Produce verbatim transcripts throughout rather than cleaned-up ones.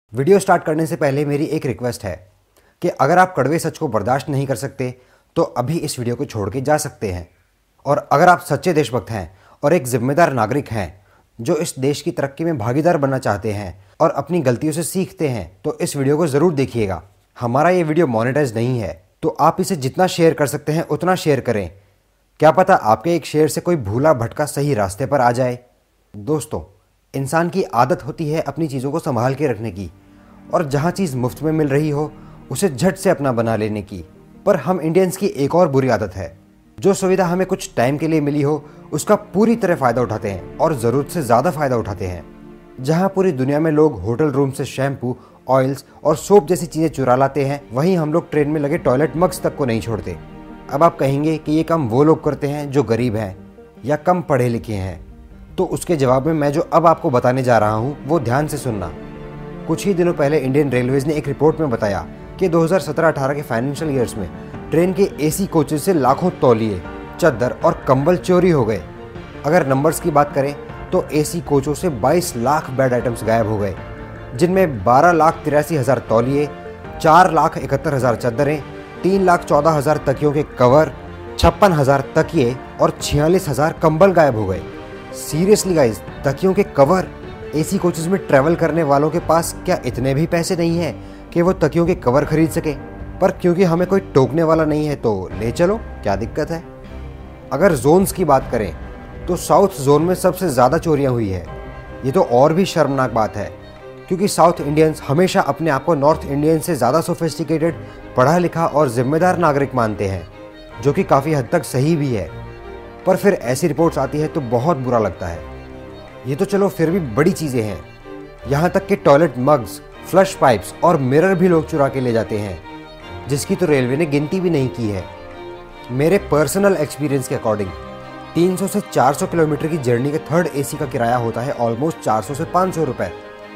Video start करने से पहले मेरी एक रिक्वेस्ट है कि अगर आप कड़वे सच को बर्दाश्त नहीं कर सकते तो अभी इस वीडियो को छोड़ के जा सकते हैं। और अगर आप सच्चे देशभक्त हैं और एक जिम्मेदार नागरिक हैं जो इस देश की तरक्की में भागीदार बनना चाहते हैं और अपनी गलतियों से सीखते हैं तो इस वीडियो को ज़रूर देखिएगा। हमारा ये वीडियो मोनेटाइज नहीं है तो आप इसे जितना शेयर कर सकते हैं उतना शेयर करें। क्या पता आपके एक शेयर से कोई भूला भटका सही रास्ते पर आ जाए। दोस्तों, इंसान की आदत होती है अपनी चीज़ों को संभाल के रखने की और जहाँ चीज़ मुफ्त में मिल रही हो उसे झट से अपना बना लेने की। पर हम इंडियंस की एक और बुरी आदत है, जो सुविधा हमें कुछ टाइम के लिए मिली हो उसका पूरी तरह फ़ायदा उठाते हैं और ज़रूरत से ज़्यादा फ़ायदा उठाते हैं। जहाँ पूरी दुनिया में लोग होटल रूम से शैम्पू, ऑयल्स और सोप जैसी चीज़ें चुरा लाते हैं, वहीं हम लोग ट्रेन में लगे टॉयलेट मग्स तक को नहीं छोड़ते। अब आप कहेंगे कि ये काम वो लोग करते हैं जो गरीब हैं या कम पढ़े लिखे हैं, तो उसके जवाब में मैं जो अब आपको बताने जा रहा हूँ वो ध्यान से सुनना। कुछ ही दिनों पहले इंडियन रेलवेज ने एक रिपोर्ट में बताया कि दो हज़ार सत्रह अठारह के फाइनेंशियल ईयर्स में ट्रेन के एसी कोचेज से लाखों तौलिए, चद्दर और कंबल चोरी हो गए। अगर नंबर्स की बात करें तो एसी कोचों से बाईस लाख बेड आइटम्स गायब हो गए, जिनमें बारह लाख तिरासी हज़ार तौलिए, चार लाख इकहत्तर हज़ार चद्दरें, तीन लाख चौदह हज़ार तकियों के कवर, छप्पन हज़ार तकिए और छियालीस हज़ार कंबल गायब हो गए। सीरियसली गाइस, तकियों के कवर? एसी कोचेस में ट्रैवल करने वालों के पास क्या इतने भी पैसे नहीं हैं कि वो तकियों के कवर खरीद सके? पर क्योंकि हमें कोई टोकने वाला नहीं है तो ले चलो, क्या दिक्कत है। अगर जोन्स की बात करें तो साउथ जोन में सबसे ज़्यादा चोरियां हुई है। ये तो और भी शर्मनाक बात है, क्योंकि साउथ इंडियंस हमेशा अपने आप को नॉर्थ इंडियन से ज़्यादा सोफिस्टिकेटेड, पढ़ा लिखा और जिम्मेदार नागरिक मानते हैं, जो कि काफ़ी हद तक सही भी है। पर फिर ऐसी रिपोर्ट्स आती है तो बहुत बुरा लगता है। ये तो चलो फिर भी बड़ी चीज़ें हैं, यहाँ तक कि टॉयलेट मग्स, फ्लश पाइप्स और मिरर भी लोग चुरा के ले जाते हैं, जिसकी तो रेलवे ने गिनती भी नहीं की है। मेरे पर्सनल एक्सपीरियंस के अकॉर्डिंग तीन सौ से चार सौ किलोमीटर की जर्नी के थर्ड एसी का किराया होता है ऑलमोस्ट चार सौ से पाँच सौ रुपये,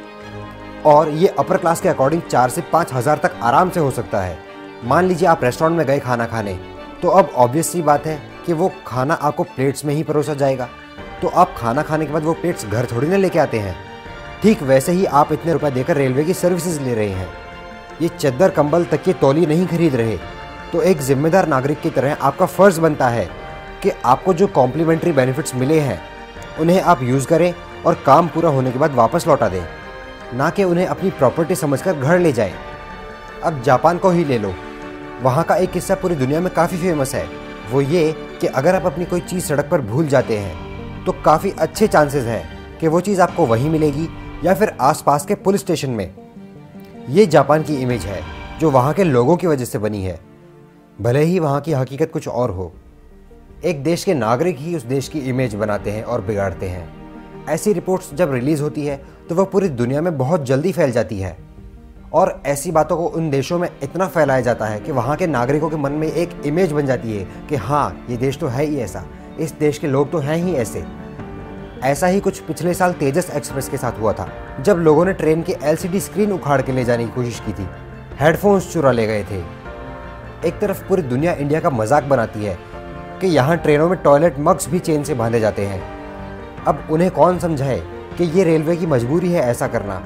और ये अपर क्लास के अकॉर्डिंग चार से पाँच हज़ार तक आराम से हो सकता है। मान लीजिए आप रेस्टोरेंट में गए खाना खाने, तो अब ऑब्वियस सी बात है कि वो खाना आपको प्लेट्स में ही परोसा जाएगा, तो आप खाना खाने के बाद वो प्लेट्स घर थोड़ी ना लेके आते हैं। ठीक वैसे ही आप इतने रुपए देकर रेलवे की सर्विसेज ले रहे हैं, ये चद्दर, कंबल, तकिए, तौली नहीं खरीद रहे। तो एक जिम्मेदार नागरिक की तरह आपका फ़र्ज़ बनता है कि आपको जो कॉम्प्लीमेंट्री बेनिफिट्स मिले हैं उन्हें आप यूज़ करें और काम पूरा होने के बाद वापस लौटा दें, ना कि उन्हें अपनी प्रॉपर्टी समझकर घर ले जाएं। अब जापान को ही ले लो, वहाँ का एक किस्सा पूरी दुनिया में काफ़ी फेमस है। वो ये कि अगर आप अपनी कोई चीज़ सड़क पर भूल जाते हैं तो काफ़ी अच्छे चांसेस हैं कि वो चीज़ आपको वहीं मिलेगी या फिर आसपास के पुलिस स्टेशन में। ये जापान की इमेज है जो वहाँ के लोगों की वजह से बनी है, भले ही वहाँ की हकीकत कुछ और हो। एक देश के नागरिक ही उस देश की इमेज बनाते हैं और बिगाड़ते हैं। ऐसी रिपोर्ट्स जब रिलीज़ होती है तो वह पूरी दुनिया में बहुत जल्दी फैल जाती है, और ऐसी बातों को उन देशों में इतना फैलाया जाता है कि वहाँ के नागरिकों के मन में एक इमेज बन जाती है कि हाँ, ये देश तो है ही ऐसा, इस देश के लोग तो हैं ही ऐसे। ऐसा ही कुछ पिछले साल तेजस एक्सप्रेस के साथ हुआ था, जब लोगों ने ट्रेन की एलसीडी स्क्रीन उखाड़ के ले जाने की कोशिश की थी, हेडफोन्स चुरा ले गए थे। एक तरफ पूरी दुनिया इंडिया का मजाक बनाती है कि यहाँ ट्रेनों में टॉयलेट मग्स भी चेन से बांधे जाते हैं। अब उन्हें कौन समझाए कि ये रेलवे की मजबूरी है ऐसा करना।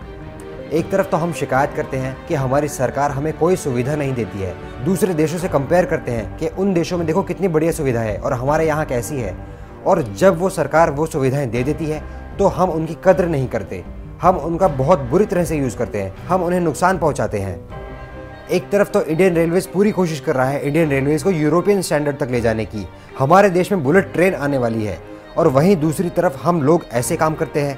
एक तरफ तो हम शिकायत करते हैं कि हमारी सरकार हमें कोई सुविधा नहीं देती है, दूसरे देशों से कंपेयर करते हैं कि उन देशों में देखो कितनी बढ़िया सुविधा है और हमारे यहाँ कैसी है, और जब वो सरकार वो सुविधाएं दे देती है तो हम उनकी कद्र नहीं करते, हम उनका बहुत बुरी तरह से यूज़ करते हैं, हम उन्हें नुकसान पहुँचाते हैं। एक तरफ तो इंडियन रेलवेज पूरी कोशिश कर रहा है इंडियन रेलवेज को यूरोपियन स्टैंडर्ड तक ले जाने की, हमारे देश में बुलेट ट्रेन आने वाली है, और वहीं दूसरी तरफ हम लोग ऐसे काम करते हैं।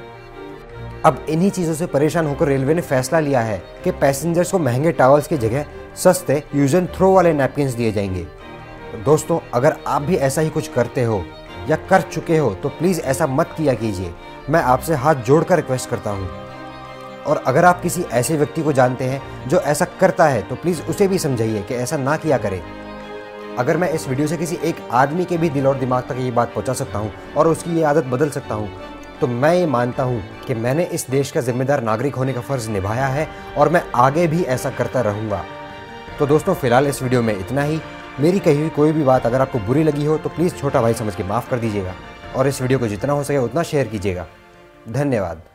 अब इन्हीं चीज़ों से परेशान होकर रेलवे ने फैसला लिया है कि पैसेंजर्स को महंगे टॉवल्स की जगह सस्ते यूज एंड थ्रो वाले नैपकिन्स दिए जाएंगे। तो दोस्तों, अगर आप भी ऐसा ही कुछ करते हो या कर चुके हो तो प्लीज़ ऐसा मत किया कीजिए, मैं आपसे हाथ जोड़कर रिक्वेस्ट करता हूँ। और अगर आप किसी ऐसे व्यक्ति को जानते हैं जो ऐसा करता है तो प्लीज़ उसे भी समझाइए कि ऐसा ना किया करे। अगर मैं इस वीडियो से किसी एक आदमी के भी दिल और दिमाग तक ये बात पहुँचा सकता हूँ और उसकी ये आदत बदल सकता हूँ, तो मैं ये मानता हूँ कि मैंने इस देश का जिम्मेदार नागरिक होने का फ़र्ज़ निभाया है और मैं आगे भी ऐसा करता रहूँगा। तो दोस्तों, फ़िलहाल इस वीडियो में इतना ही। मेरी कही हुई कोई भी बात अगर आपको बुरी लगी हो तो प्लीज़ छोटा भाई समझ के माफ़ कर दीजिएगा, और इस वीडियो को जितना हो सके उतना शेयर कीजिएगा। धन्यवाद।